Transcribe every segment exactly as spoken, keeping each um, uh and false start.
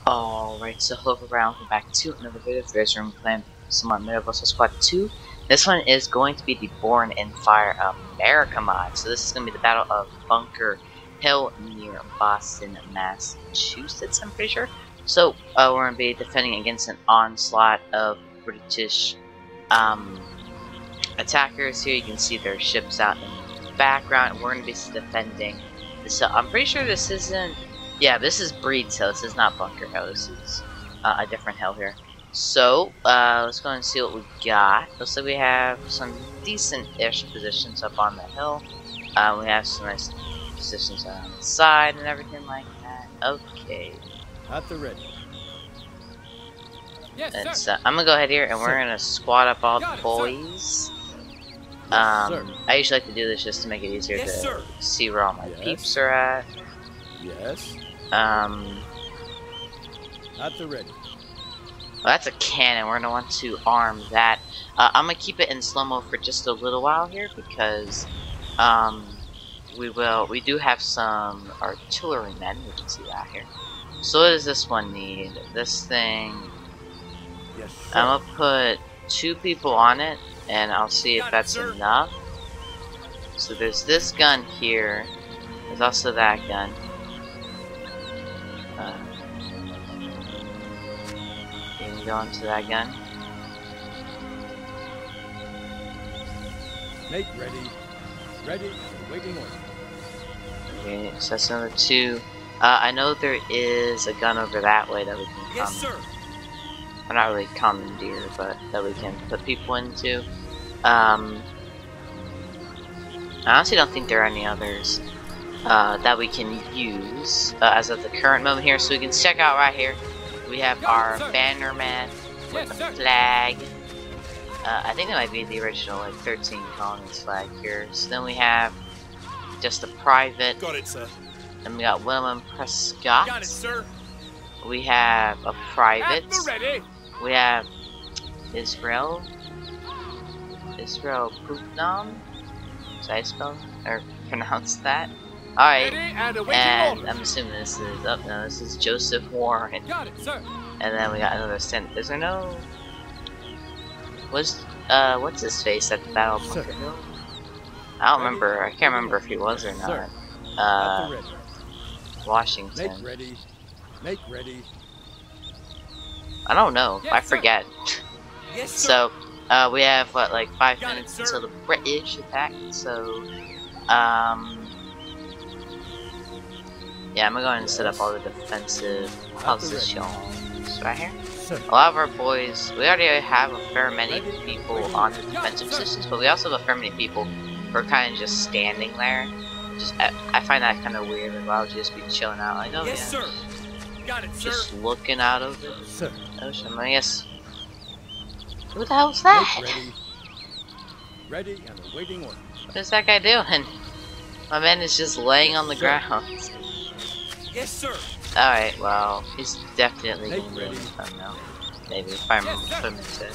Alright, so hello everyone, welcome back to another video of Race Room Clan Somewhat Middle Squad two. This one is going to be the Born in Fire Americamod. So this is going to be the Battle of Bunker Hill near Boston, Massachusetts, I'm pretty sure. So uh, we're going to be defending against an onslaught of British um, attackers. Here you can see their ships out in the background, and we're going to be defending this. Uh, I'm pretty sure this isn't... Yeah, this is Breed's Hill. This is not Bunker Hill. This is uh, a different hill here. So, uh, let's go and see what we got. Looks like we have some decent-ish positions up on the hill. Uh, we have some nice positions on the side and everything like that. Okay. At the ready. Yes, Let's, uh, I'm gonna go ahead here and sir. we're gonna squad up all got the boys. It, um, yes, I usually like to do this just to make it easier yes, to sir. see where all my yes. peeps are at. Yes. Um, At the ready. Well, that's a cannon. We're gonna want to arm that. Uh, I'm gonna keep it in slow-mo for just a little while here because um, we will. We do have some artillerymen. We can see that here. So what does this one need? This thing. Yes, sir. I'm gonna put two people on it, and I'll see if that's it, enough. So there's this gun here. There's also that gun. Uh, you can go into that gun. Make ready. Ready. Waiting order. Okay, so that's number two. Uh, I know there is a gun over that way that we can yes, sir. Well, not really commandeer, but that we can put people into. Um, I honestly don't think there are any others Uh, that we can use uh, as of the current moment here. So we can check out right here. We have our banner man with the flag. Uh, I think that might be the original like thirteen colonies flag here. So then we have just a private. Got it, sir. And we got William Prescott. Got it, sir. We have a private. At the ready. We have Israel. Israel Putnam. Did I spell or pronounce that? Alright, and, and I'm assuming this is up. Oh, no, this is Joseph Warren. Got it, sir. And then we got another stand. Is there no? Was uh, what's his face at the Battle of Bunker Hill? I don't remember. I can't remember if he was or not. Uh, Washington. Make ready. Make ready. I don't know. Yes, I forget. Yes, so uh, we have what, like five got minutes it, until the British attack. So um. Yeah, I'm gonna go ahead and yes. set up all the defensive positions right here. Sir. A lot of our boys, we already have a fair many people on the defensive positions, but we also have a fair many people who are kind of just standing there. Just, I, I find that kind of weird. Like, why would you just be chilling out? Like, oh yes, yeah, sir. Got it, just sir. looking out of the sir. ocean. I guess. Who the hell's that? Ready. Ready and awaiting order. What is that guy doing? My man is just laying on the sir. ground. Yes, sir. Alright, well, he's definitely Make gonna ready. win. I don't know. Maybe if I'm yes, put him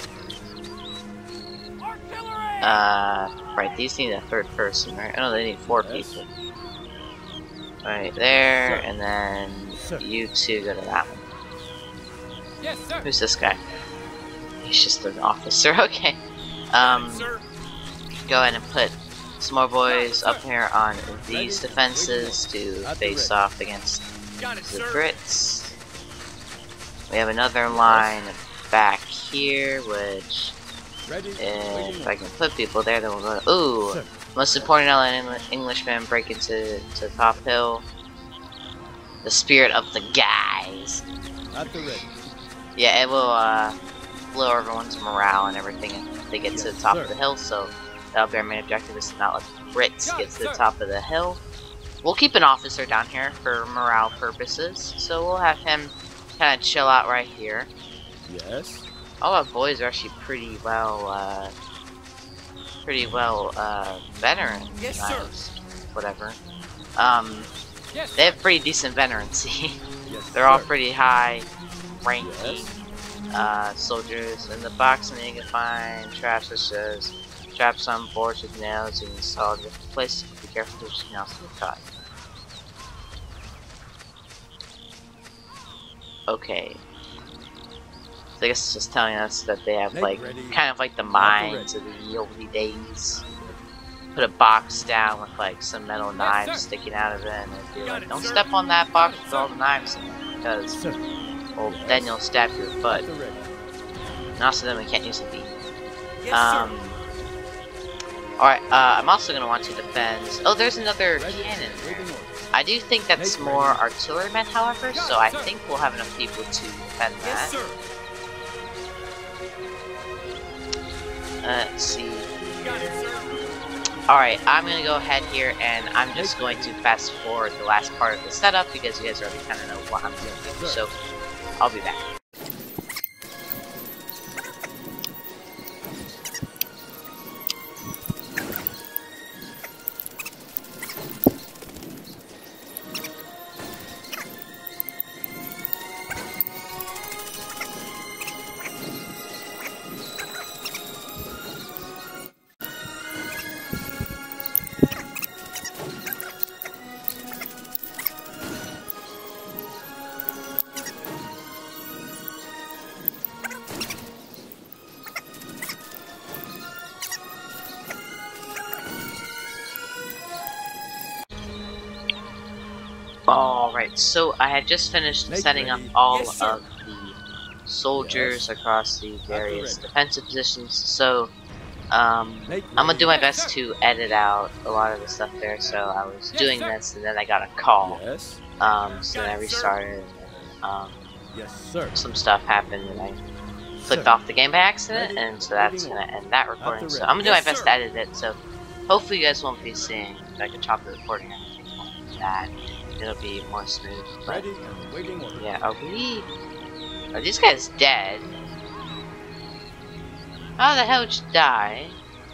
into. Uh, right, these need a third person, right? Oh, they need four yes. people. Right there, sir. and then sir. you two go to that one. Yes, sir. Who's this guy? He's just an officer, okay. Um, sir. Go ahead and put some more boys up here on these defenses to face off against the Brits. We have another line back here, which if I can put people there, then we'll go. Ooh, most important element, Englishmen break into to Top Hill. The spirit of the guys. Yeah, it will uh, blow everyone's morale and everything if they get to the top of the hill. So. That'll be our main objective, is to not let the Brits get to the top of the hill. We'll keep an officer down here for morale purposes, so we'll have him kind of chill out right here. Yes. All our boys are actually pretty well, uh, pretty well, uh, veteran. Yes, sir. Whatever. Um, yes, they have pretty decent veterancy. Yes, They're all sir. pretty high ranking yes. uh, soldiers. In the box, and you can find traps such as straps on boards with nails you can install in different places. Be careful because you can also get caught. Okay. So I guess it's just telling us that they have Make like ready. kind of like the Not mines of ready. the early days. Put a box down with like some metal Yes, knives sir. sticking out of it, and they'd be Got like, it, "Don't sir. step on that box Got it, with all sir. the knives in it, because Sir. well, Yes. then you'll stab your butt." At the ready. And also, then we can't use the beat. Yes, Um. All right. Uh, I'm also gonna want to defend. Oh, there's another Ready. cannon there. Waiting order. I do think that's Make more ready. artillerymen, however, Got so it, I sir. think we'll have enough people to defend Yes, that. sir. Let's see. Got it, sir. Alright, I'm gonna go ahead here and I'm just going to fast forward the last part of the setup because you guys already kind of know what I'm doing here, so I'll be back. Alright, so I had just finished Make setting up ready. all Yes, sir. of the soldiers Yes. across the various ready. defensive positions, so um, Make I'm gonna ready. do my Yes, best sir. to edit out a lot of the stuff there, so I was Yes, doing sir. this and then I got a call, Yes. um, so Got then I it, sir. restarted and um, Yes, sir. some stuff happened and I flipped Sir. off the game by accident, Ready. and so that's Waiting gonna order. end that At recording. the So ready. I'm gonna do my Yes, best sir. to edit it, so hopefully you guys won't be seeing like a choppy recording or anything like that. It'll be more smooth, but Ready. Waiting order. yeah, are we... Are these guys dead? How the hell did you die?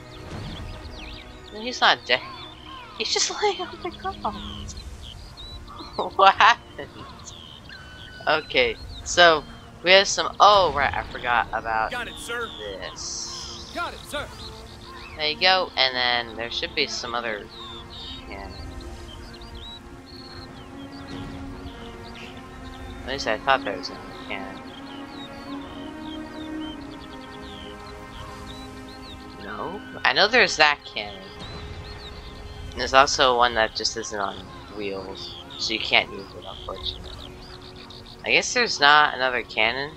No, he's not dead. He's just laying on the ground. What happened? Okay, so we have some... Oh, right, I forgot about Got it, sir. this. Got it, sir. There you go, and then there should be some other... Yeah. At least I thought there was another cannon. No? I know there's that cannon. And there's also one that just isn't on wheels, so you can't use it, unfortunately. I guess there's not another cannon.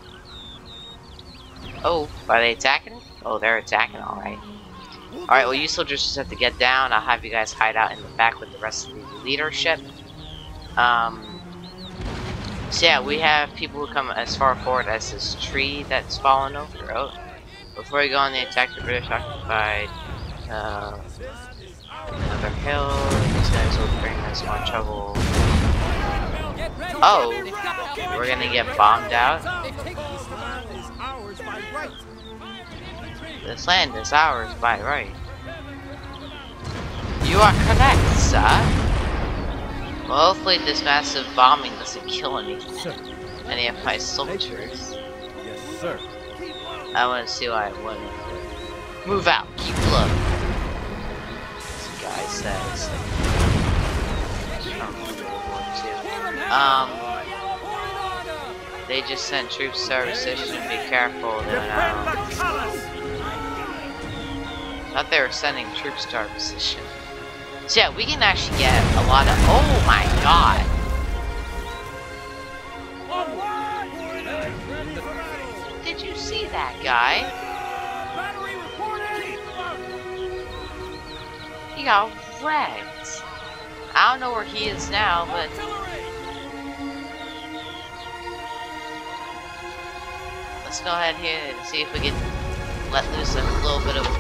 Oh, are they attacking? Oh, they're attacking, alright. Alright, well, you soldiers just have to get down. I'll have you guys hide out in the back with the rest of the leadership. Um... So yeah, we have people who come as far forward as this tree that's fallen over. Oh, before we go on the attack, the British occupied uh, another hill. These guys will bring us more trouble. Oh, we're gonna get bombed out. This land is ours by right. You are correct, sir. Well, hopefully this massive bombing doesn't kill any, any of my soldiers. Yes, sir. I want to see why it wouldn't. Move out, keep low. This guy says. From World War Two. Um, they just sent troops to our position. Be careful, they're now. Thought they were sending troops to our position. So yeah, we can actually get a lot of... Oh my god! Did you see that guy? He got wrecked. I don't know where he is now, but... Let's go ahead here and see if we can let loose a little bit of...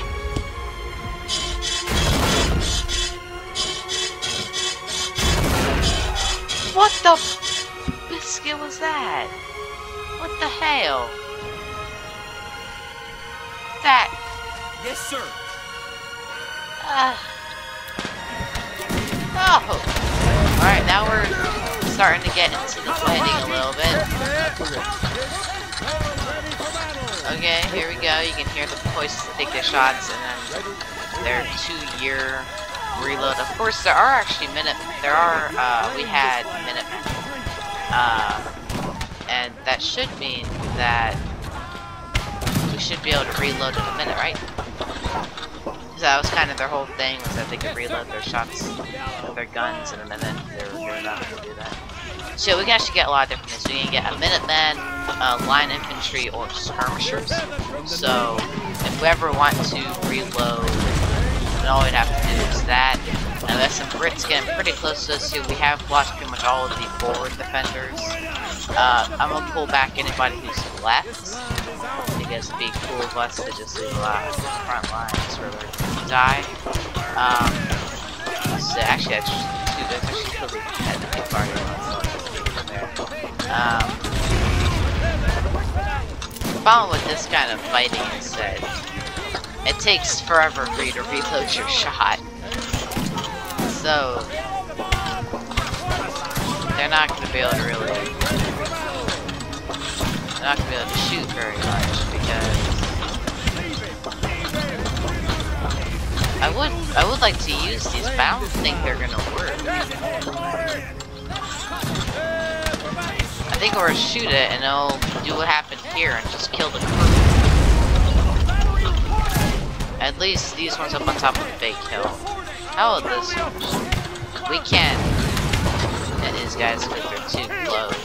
What the biscuit was that? What the hell? That. Yes, sir. Uh. Oh. Alright, now we're starting to get into the fighting a little bit. Okay, here we go. You can hear the voices take their shots, and then their two-year reload. Of course, there are actually minute. There are. Uh, we had Minutemen. Uh, and that should mean that we should be able to reload in a minute, right? So that was kind of their whole thing, was that they could reload their shots with their guns in a minute. They were, they were not able to do that. So we can actually get a lot of different things. We can get a Minuteman, uh, line infantry, or skirmishers. So if we ever want to reload, then all we'd have to do is that. And there's some Brits getting pretty close to us too. We have lost pretty much all of the forward defenders. Uh, I'm gonna pull back anybody who's left, because it'd be cool of us to just leave a lot of front lines where they die. Um, so actually, that's just two. That's actually really bad to be part of. Um, the problem with this kind of fighting is that it takes forever for you to reload your shot. So they're not going to be able to really, they're not going to be able to shoot very much, because I would, I would like to use these, but I don't think they're going to work. I think we're gonna shoot it and it'll do what happened here and just kill the crew. At least these ones up on top of the big hill. How about this one? We can't hit these guys because they're too close.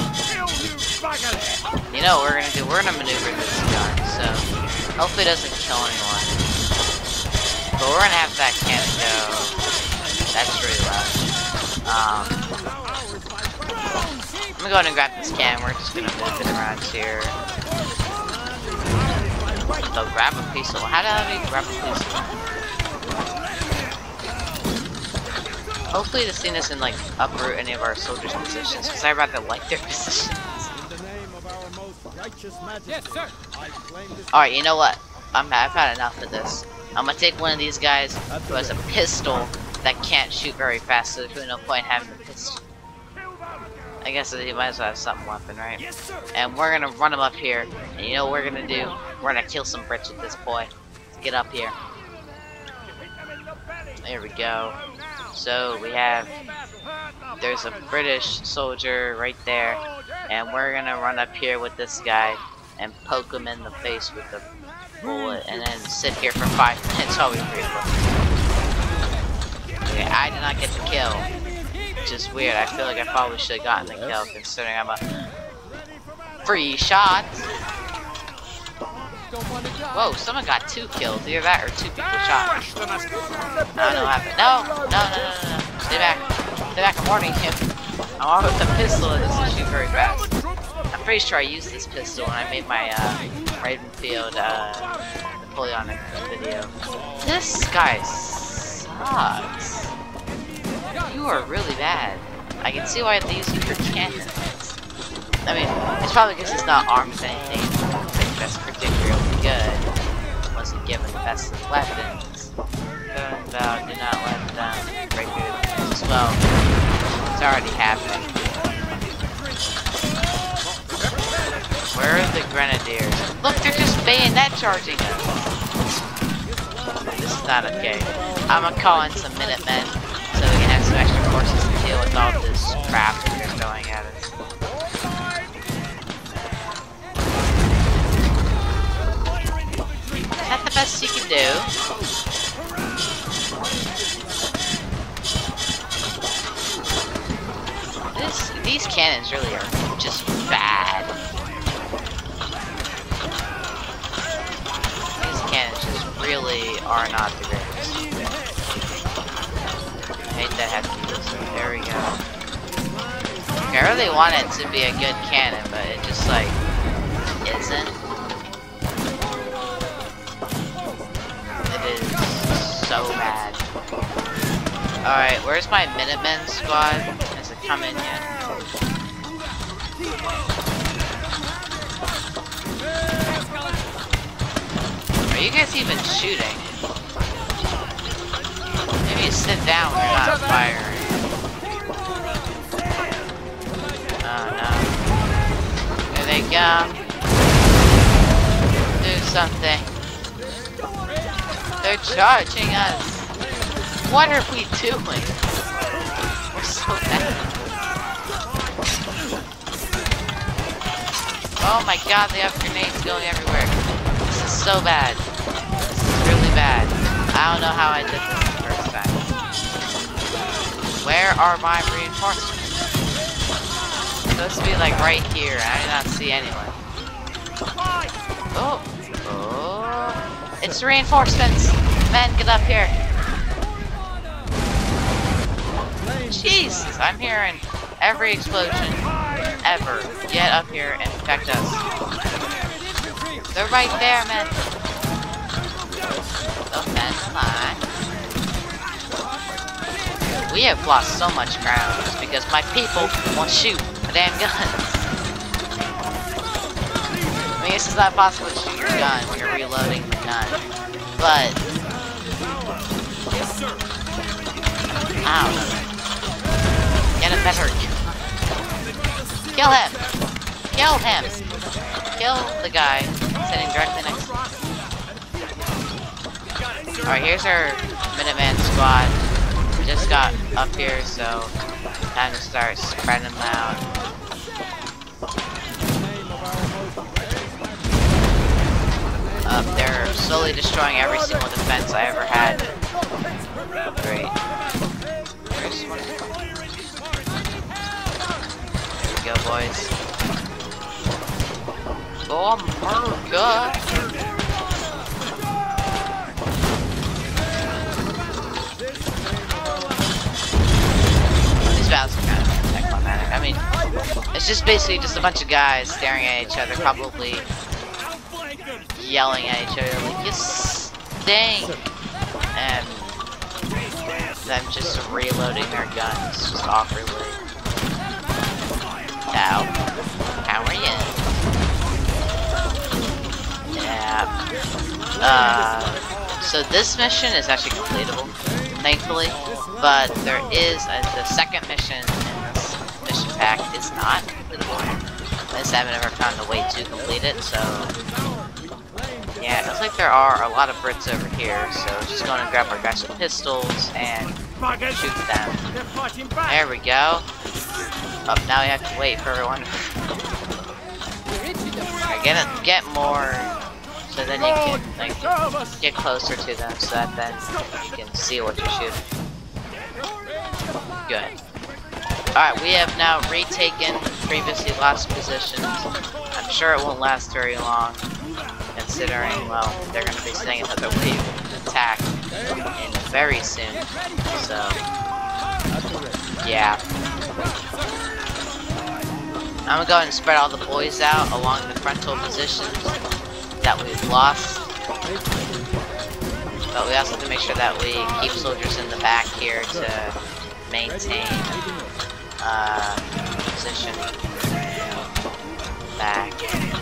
You know what we're gonna do? We're gonna maneuver this gun, so hopefully it doesn't kill anyone. But we're gonna have that cannon go. That's really loud. Um, I'm gonna go ahead and grab this can. We're just gonna move it around here. So grab a pistol. How do we grab a pistol? Hopefully this thing doesn't like uproot any of our soldiers' positions, because I rather like their positions. Yes, sir. Alright, you know what? I'm, I've had enough of this. I'm gonna take one of these guys who has a pistol that can't shoot very fast, so there's really no point in having the pistol. I guess he might as well have some weapon, right? Yes, sir. And we're gonna run him up here, and you know what we're gonna do? We're gonna kill some Brits with this boy. Let's get up here. There we go. So we have, there's a British soldier right there, and we're gonna run up here with this guy and poke him in the face with the bullet, and then sit here for five minutes while we reload. Okay, I did not get the kill. Which is weird. I feel like I probably should have gotten the kill, considering I'm a free shot. Whoa, someone got two kills. Either that or two people shot. I don't know what happened. No, no, no, no, no, no. Stay back. Stay back. I'm warning him. I'm on with the pistol. It doesn't shoot very fast. I'm pretty sure I used this pistol when I made my uh, Ravenfield uh, Napoleonic video. This guy sucks. You are really bad. I can see why they use you for cannons. I mean, it's probably because it's not armed with anything that's particularly good. Wasn't given the best of weapons. Going about, do not let them break through the fence as well. It's already happening. Where are the grenadiers? Look, they're just bayonet charging us. This is not okay. I'm gonna call in some Minutemen, so we can have some extra forces to deal with all this crap that they're throwing at us. Is that the best you can do? This, these cannons really are just bad. These cannons just really are not the greatest. I hate that I have to do this. There we go. Okay, I really want it to be a good cannon, but it just like isn't. It is so bad. Alright, where's my Minutemen squad? Has it come in yet? Are you guys even shooting? Maybe you sit down when you're not firing. Oh no. Here they come. Do something. They're charging us. What are we doing? We're so bad. Oh my god, they have grenades going everywhere. This is so bad. This is really bad. I don't know how I did this the first time. Where are my reinforcements? It's supposed to be like right here. I do not see anyone. Oh. Oh. It's reinforcements. Men, get up here. Jesus, I'm hearing every explosion ever. Get up here and protect us. They're right there, man. Oh, man, come on. We have lost so much ground because my people won't shoot a damn gun. I mean, it's not possible to shoot your gun when you're reloading the gun. But... Ow. Get a better gun. Kill him! Kill him! Kill the guy sitting directly next to him. Alright, here's our Minuteman squad. We just got up here, so time to start spreading them out. Up, they're slowly destroying every single defense I ever had. Great. Where's one? Here we go, boys. Oh, America! These battles are kind of anticlimactic. I mean, it's just basically just a bunch of guys staring at each other, probably yelling at each other like, you stink! And them just reloading their guns just awkwardly. Ow. How are you? Yeah. Uh, so this mission is actually completable, thankfully, but there is a, the second mission in this mission pack is not completable. I just haven't ever found a way to complete it, so yeah, it looks like there are a lot of Brits over here, so just going to grab our guys with pistols and shoot them. There we go. Oh, now we have to wait for everyone. Right, get it, get more, so then you can like get closer to them, so that then you can see what you're shooting. Good. Alright, we have now retaken previously lost positions. I'm sure it won't last very long, considering, well, they're going to be sending another wave of attack in very soon. So, yeah. I'm going to go ahead and spread all the boys out along the frontal positions that we've lost. But we also have to make sure that we keep soldiers in the back here to maintain uh, position back.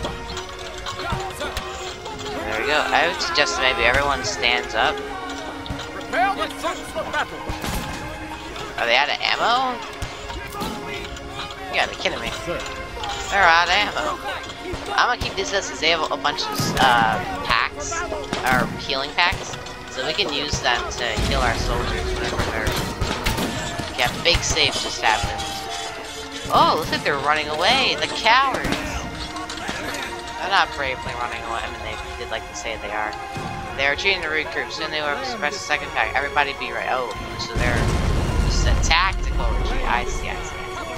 There we go. I would suggest maybe everyone stands up. Are they out of ammo? You gotta be kidding me. They're out of ammo. I'm gonna keep these as they have a bunch of uh, packs, or healing packs, so we can use them to heal our soldiers whenever they're. Yeah, big save just happened. Oh, looks like they're running away. The cowards. They're not bravely running away. I mean, they did like to say they are. They're retreating to regroup. Soon they will suppress the second pack. Everybody be right. Oh, so they're just a tactical retreat. I see, I see.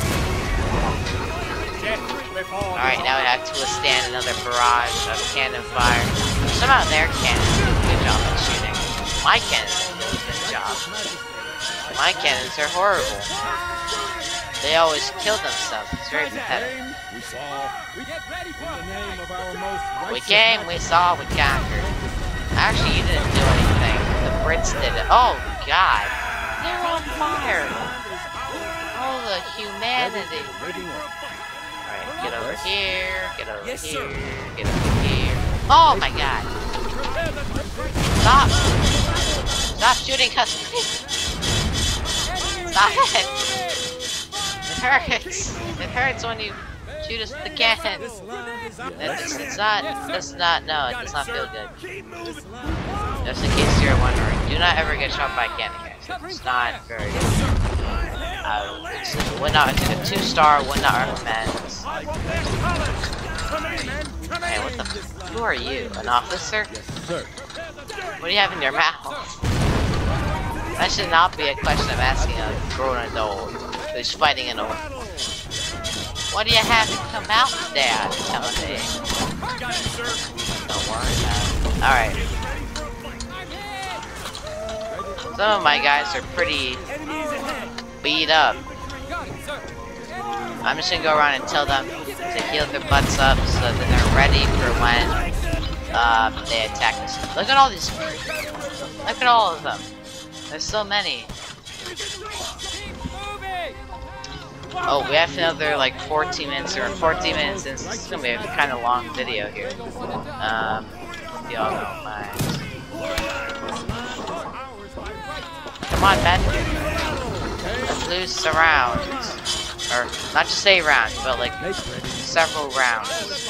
Alright, now we have to withstand another barrage of cannon fire. Somehow their cannons do a good job at shooting. My cannons do a good job. My cannons are horrible. They always kill themselves. It's very pathetic. We came, we saw, we conquered. Actually, you didn't do anything. The Brits did it. Oh, God. They're on fire. Oh, the humanity. Alright, get over here, get over yes, here, sir. Get over here. Oh my god! Stop! Stop shooting us, please! Stop it! It hurts! It hurts when you shoot us with the cannon! It's, it's not, it's not, no, it does not feel good. Just in case you're wondering, do not ever get shot by a cannon, guys. It's not very good. Uh, it's, it would not, it's a two star, would not recommend. who are you? An officer? Yes, sir. What do you have in your mouth? That should not be a question I'm asking a grown adult who's fighting in a... What do you have in your mouth, Dad? Tell me. Don't worry about it. Alright. Some of my guys are pretty beat up. I'm just gonna go around and tell them to heal their butts up so that they're ready for when uh, they attack us. Look at all these. Look at all of them. There's so many. Oh, we have another like fourteen minutes or fourteen minutes since this is gonna be a kind of long video here. Um, if y'all don't mind. Come on, Ben. Let's lose a round. Or, not just a round, but like several rounds.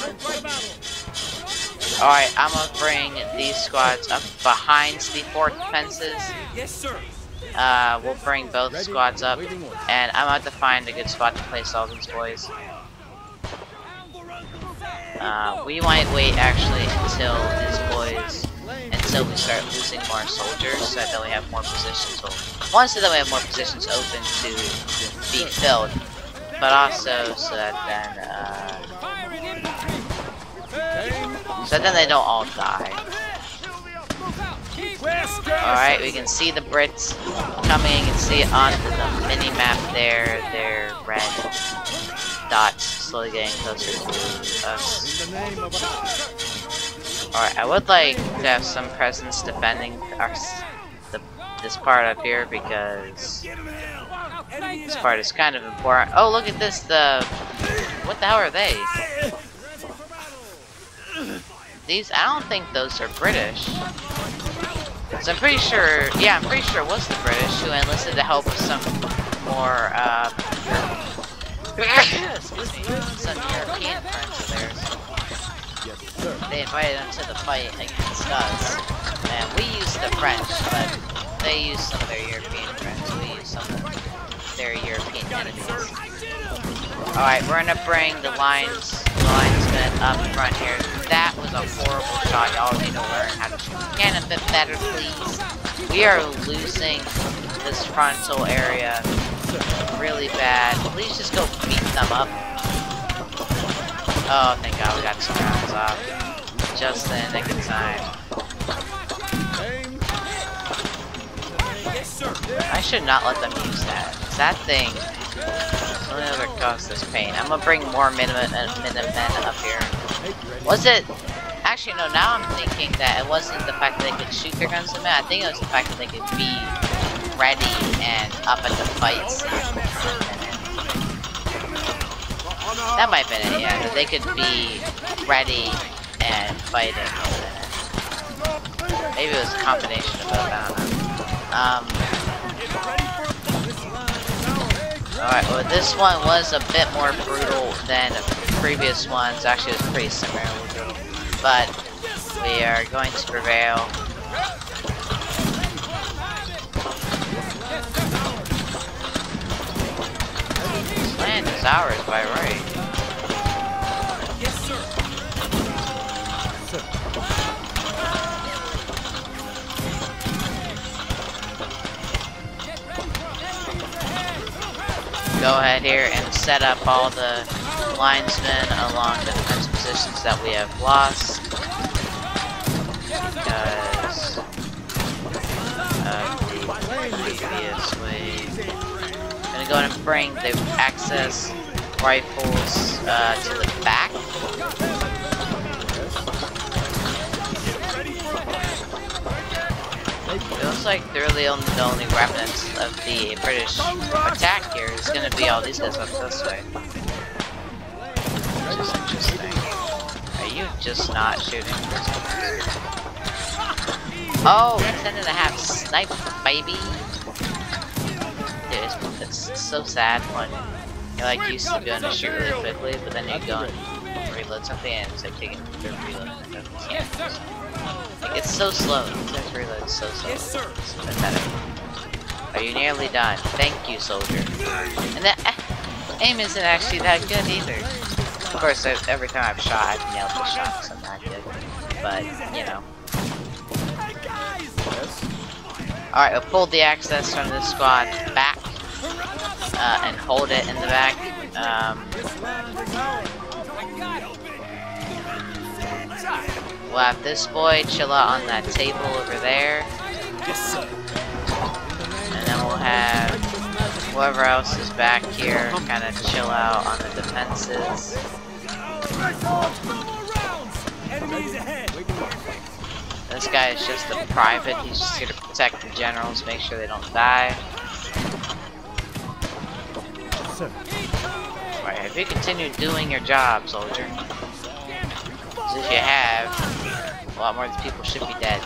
Alright, I'm gonna bring these squads up behind the fort fences. Yes, sir. Uh, we'll bring both squads up, and I'm about to find a good spot to place all these boys. Uh, we might wait actually until these boys, until we start losing more soldiers, so that we have more positions open. One, so that we have more positions open to be filled, but also so that then, uh, so that then they don't all die. Alright, we can see the Brits coming. You can see it on the mini-map there. Their red dots slowly getting closer to us. Alright, I would like to have some presence defending our, the, this part up here, because this part is kind of important. Oh, look at this, the... What the hell are they? These, I don't think those are British. So I'm pretty sure, yeah, I'm pretty sure it was the British who enlisted the help of some more, uh, excuse me, some European friends of theirs. They invited them to the fight against us, and we used the French, but they used some of their European friends. We used some of their European enemies. Alright, we're gonna bring the lines, the linesmen up front here. That was a horrible shot. Y'all need to learn how to can a bit better, please. We are losing this frontal area really bad. Please just go beat them up. Oh, thank God we got some rounds off. Just in the nick of time. I should not let them use that. That thing will never cause this pain. I'm gonna bring more Minutemen up here. Was it? Actually, no, now I'm thinking that it wasn't the fact that they could shoot their guns at me. I think it was the fact that they could be ready and up at the fights. That might have been it, yeah. That they could be ready and fighting. Maybe it was a combination of both, I don't know. Um, Alright, well this one was a bit more brutal than previous ones. Actually, it was pretty similarly brutal. But we are going to prevail. This land is ours by right. Yes, sir. Sir. Go ahead here and set up all the linesmen along the defense positions that we have lost, because of the previous wave. I'm gonna go ahead and bring the access rifles uh, to the back. It looks like they're really only the only remnants of the British attack here is gonna be all these guys up this way. Which is interesting. Are you just not shooting? Oh, ten and a half snipe, baby. Dude, it's, it's so sad when you're like used to being able to shoot really quickly, but then you go and reload something and it's like taking the reload and it doesn't. Like, it's so slow. This reload is so slow. Yes, sir. It's pathetic. Are you nearly done? Thank you, soldier. And that uh, aim isn't actually that good either. Of course, every time I've shot, I've nailed the shot, so I'm not good. but you know. Hey guys! Yes. Alright, we'll pull the access from this squad back uh, and hold it in the back. Um, we'll have this boy chill out on that table over there. Yes, sir. And then we'll have whoever else is back here kind of chill out on the defenses. Enemies ahead. This guy is just a private. He's just here to protect the generals, make sure they don't die. Alright, have you continued doing your job, soldier? Because if you have, a lot more of these people should be dead.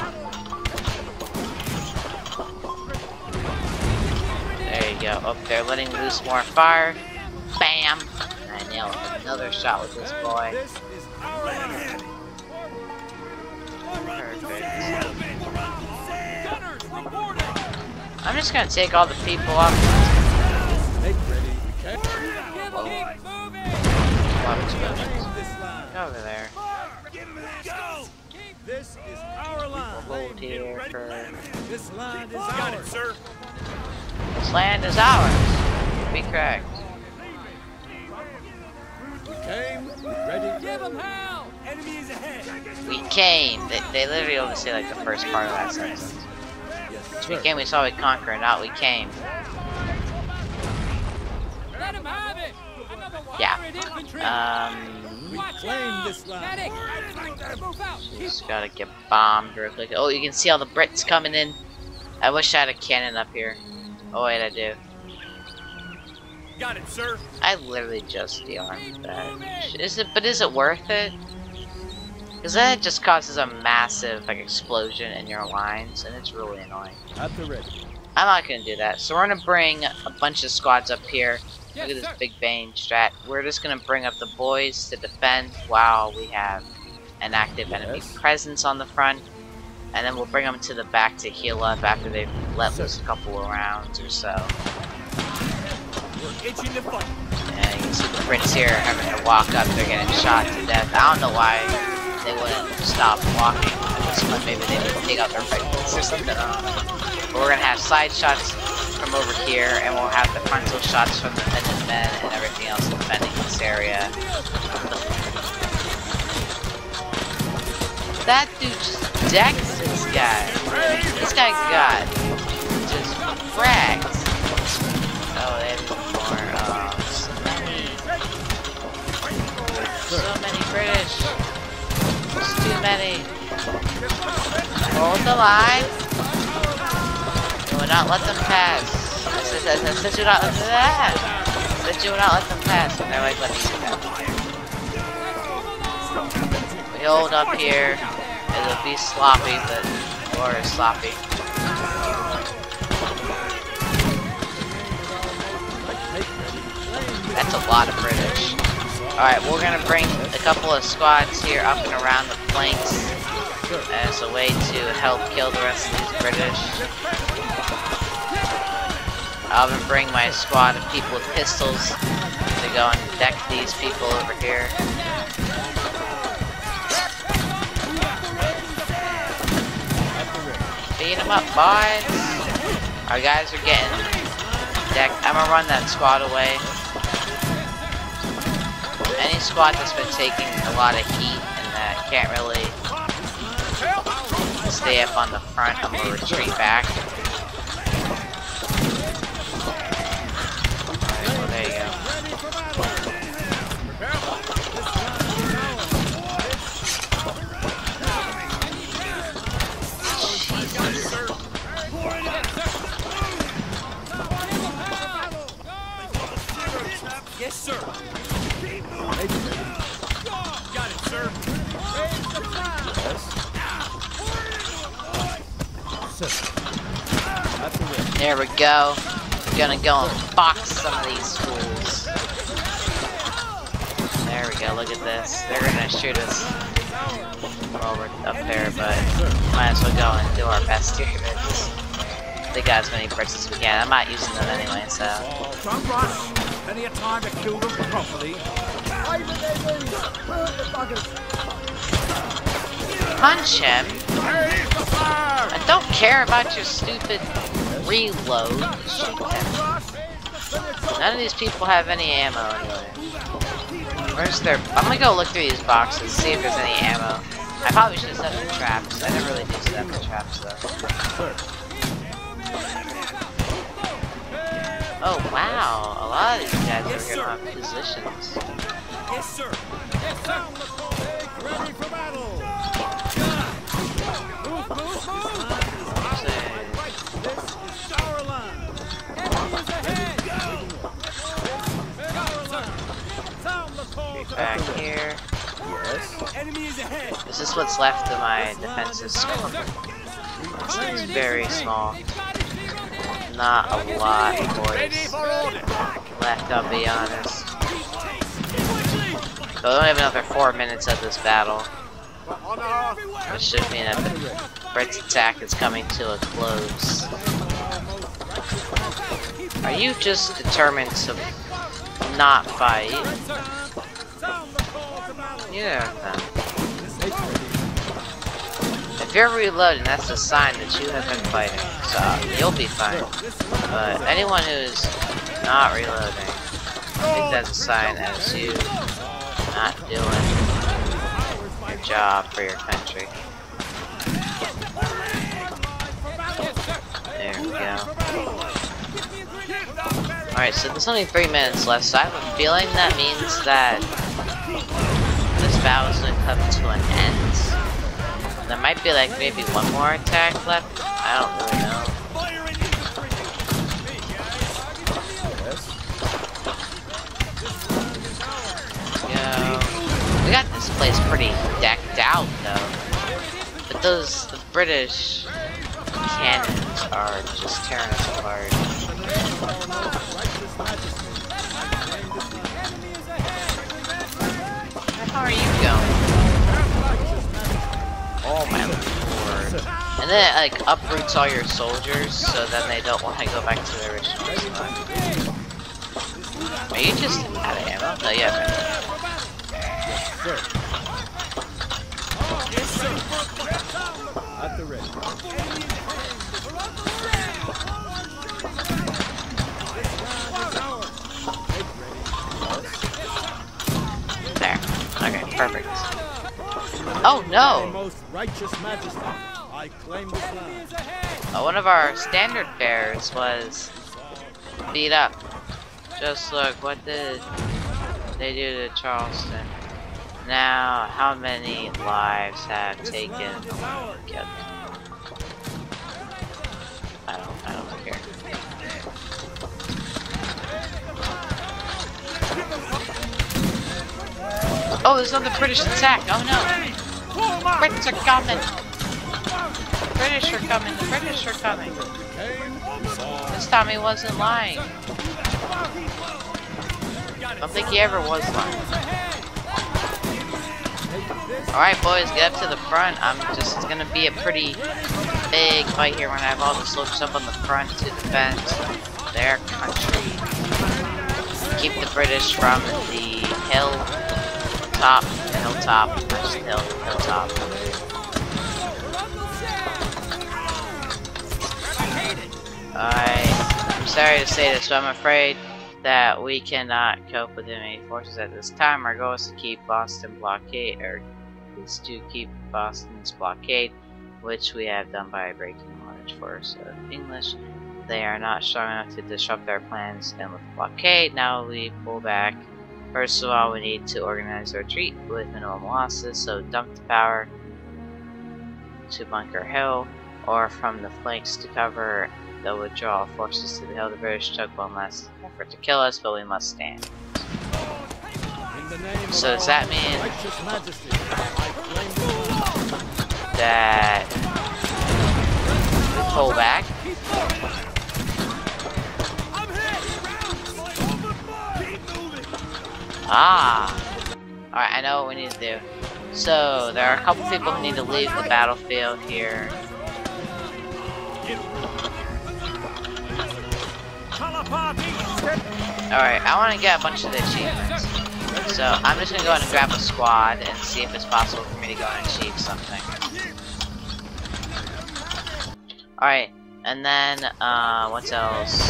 There you go. Oh, they're letting loose more fire. Bam! And I nailed another shot with this boy. This is our land. Perfect. Gunners reporting. I'm just gonna take all the people off. Make ready. Okay. Whoa. A lot of explosions. Go over there. Go. This is our line. We'll hold here for... This line is ours. Got it, sir. This land is ours. Be correct. We came. We ready. Give them hell. Enemies ahead. We came. They, they literally only say like the first part of that sentence. Yes, We sir. came, we saw, we conquer, not we came. Let them have it. Yeah. Infantry. Um, We claim this line. Medic. Move out. just gotta get bombed real quick. Oh, you can see all the Brits coming in. I wish I had a cannon up here. Oh wait, I do. Got it, sir. I literally just de-armed that. Is it? But is it worth it? Because that just causes a massive like explosion in your lines, and it's really annoying. At the ready. I'm not gonna do that. So we're gonna bring a bunch of squads up here. Look at this big bang strat. We're just gonna bring up the boys to defend while we have an active enemy Yes. presence on the front, and then we'll bring them to the back to heal up after they've let loose a couple of rounds or so. We're itching to fight. And you can see the Brits here having to walk up. They're getting shot to death. I don't know why they wouldn't stop walking at this point. Maybe they would take out their rifles or something. I don't know. But we're gonna have side shots from over here, and we'll have the frontal shots from the Minutemen and everything else defending this area. That dude just decked this guy. This guy got just fragged. Oh, they have even more. Oh, so many. So many British. There's too many. Hold the line. You will not let them pass. I said, I said, I said you will not let them pass. I said you will not let them pass. And they're like, let me do that. We hold up here. It'll be sloppy, but war is sloppy. That's a lot of British. Alright, we're gonna bring a couple of squads here up and around the flanks as a way to help kill the rest of these British. I'll even bring my squad of people with pistols to go and deck these people over here. Beat them up, boys! Our guys are getting decked. I'm gonna run that squad away. Any squad that's been taking a lot of heat and that can't really stay up on the front, I'm gonna retreat back. Alright, well there you go. Yes, sir. Make ready. Got it, sir. Yes. Sir. At the ready. There we go. We're gonna go and box some of these fools. There we go, look at this. They're gonna shoot us while we're up there, but might as well go and do our best here to just take out as many Brits as we can. I'm not using them anyway, so. Don't rush. Plenty of time to kill them properly. punch him. I don't care about your stupid reload. Shoot him. None of these people have any ammo anyway. Where's their... I'm gonna go look through these boxes, see if there's any ammo. I probably should have set up the traps. I never really do set up the traps though. Oh wow, a lot of these guys are gonna have positions. Yes, sir. Yes, sir. Ready for battle. Move, move, move. This is our line. Enemies ahead. Sound the call. Back here. Yes. Enemy is ahead. This is what's left of my defensive squad. It's very small. Not a lot, boys. Left, I'll be honest. So we only have another four minutes of this battle. Which should mean that the Brits' attack is coming to a close. Are you just determined to not fight? Yeah. If you're reloading, that's a sign that you have been fighting, so you'll be fine. But anyone who's not reloading, I think that's a sign that it's you not doing your job for your country. There we go. Alright, so there's only three minutes left, so I have a feeling that means that this battle's gonna come to an end. There might be like maybe one more attack left. I don't really know. Yo, we got this place pretty decked out though. But those the British cannons are just tearing us apart. How are you going? Oh my lord. And then it like uproots all your soldiers so then they don't want to go back to their original spot. Are you just out of ammo? No, yeah. Yes, sir. At the ready. There. Okay, perfect. Oh no! Most righteous majesty, I claim this land. Uh, one of our standard bearers was beat up. Just look, what did they do to Charleston? Now, how many lives have taken? Oh, God. I don't, I don't care. Oh, there's another British attack. Oh no. Brits are coming. The British are coming. The British are coming. This time he wasn't lying. I don't think he ever was lying. Alright boys, get up to the front. I'm just, it's gonna be a pretty big fight here when I have all the soldiers up on the front to defend their country. Keep the British from the hill top, the hilltop, not just the hill, the hilltop. I, I'm sorry to say this, but I'm afraid that we cannot cope with enemy forces at this time. Our goal is to keep Boston blockade, or is to keep Boston's blockade, which we have done by breaking the large force of English. They are not strong enough to disrupt our plans and with the blockade. Now we pull back. First of all, we need to organize a retreat with minimum losses, so dump the power to Bunker Hill, or from the flanks to cover the withdrawal forces to the hill. The British took one last effort to kill us, but we must stand. So does that mean that we pull back? Ah! Alright, I know what we need to do. So, there are a couple people who need to leave the battlefield here. Alright, I want to get a bunch of the achievements. So, I'm just going to go ahead and grab a squad and see if it's possible for me to go and achieve something. Alright, and then, uh, what else?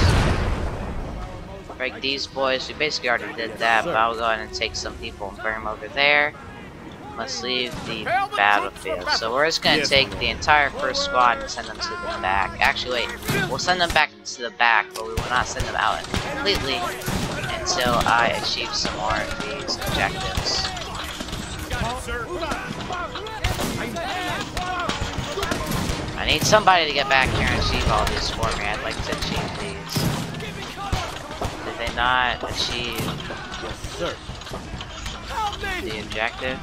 Break these boys. We basically already did that, but I'll go ahead and take some people and bring them over there. Let's leave the battlefield. So we're just gonna take the entire first squad and send them to the back. Actually, wait, we'll send them back to the back, but we will not send them out completely until I achieve some more of these objectives. I need somebody to get back here and achieve all these for me. I'd like to achieve these. Did they not achieve the objective?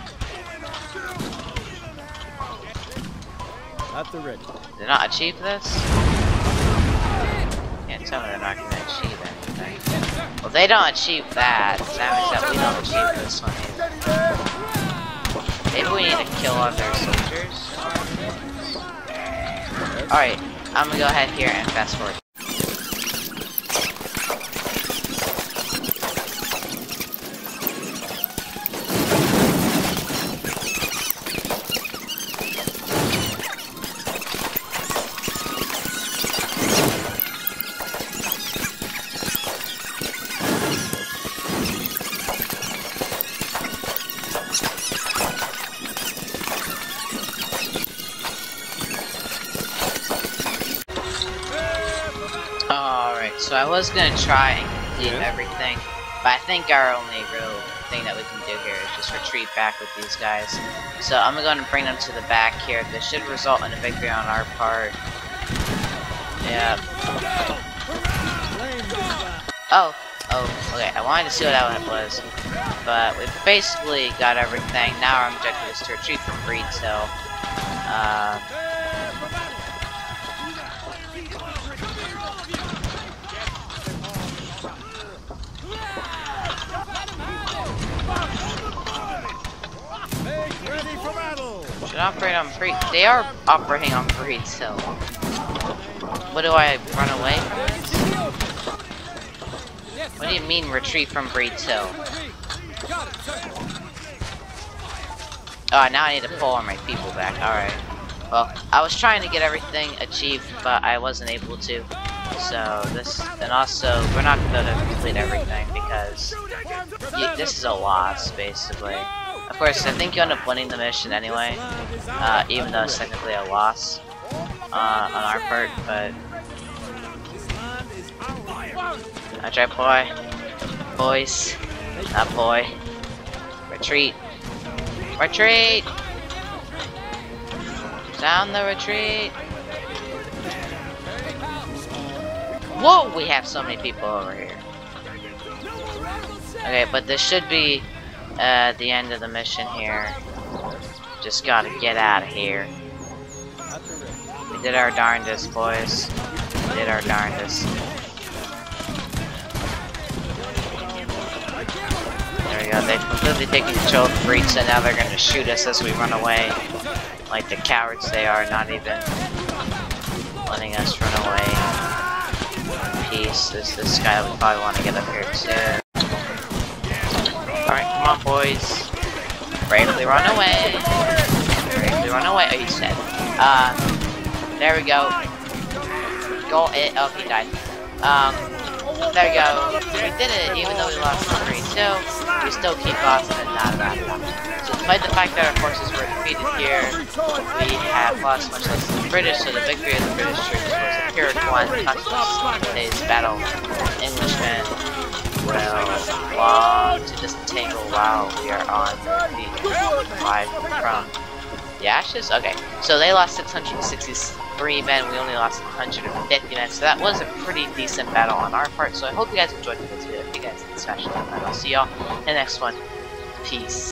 At the ready. Did they not achieve this? Can't tell me they're not going to achieve anything. Well, they don't achieve that. So that means that we don't achieve this one either. Maybe we need to kill all their soldiers. Alright, I'm gonna go ahead here and fast forward. So I was gonna try and complete everything, but I think our only real thing that we can do here is just retreat back with these guys. So I'm gonna go and bring them to the back here. This should result in a victory on our part. Yeah. Oh, oh, okay. I wanted to see what that was, but we've basically got everything. Now our objective is to retreat from Breed's Hill. Uh, Should operate on Breed. They are operating on Breed's Hill. What do I run away from? What do you mean retreat from Breed's Hill? Oh, now I need to pull all my people back. Alright. Well, I was trying to get everything achieved, but I wasn't able to. So this, and also we're not gonna complete everything because you, this is a loss, basically. Of course, I think you end up winning the mission anyway, uh, even though it's technically a loss uh, on our part, but... I try, boy. Boys. Not boy. Retreat. Retreat! Down the retreat! Whoa! We have so many people over here. Okay, but this should be uh, the end of the mission here. Just gotta get out of here. We did our darndest, boys. We did our darndest. There we go. They've completely taken control of the breach, and now they're gonna shoot us as we run away. Like the cowards they are, not even letting us run away. Peace. There's this guy we probably want to get up here too. Alright, come on, boys. Bravely run away. Bravely run away. Oh, he's dead. Uh, there we go. Go it. Oh, he died. Um, there we go. We did it, even though we lost the three two. We still keep Boston and not that. So, despite the fact that our forces were defeated here, we have lost much less than the British, so the victory of the British troops was a Pyrrhic one. Today's battle. Englishmen will long to disentangle while we are on the five from the ashes. Okay, so they lost six hundred sixty-three men, we only lost one hundred fifty men, so that was a pretty decent battle on our part. So I hope you guys enjoyed this video. If you guys did, smash the like button. I'll see y'all in the next one. Peace.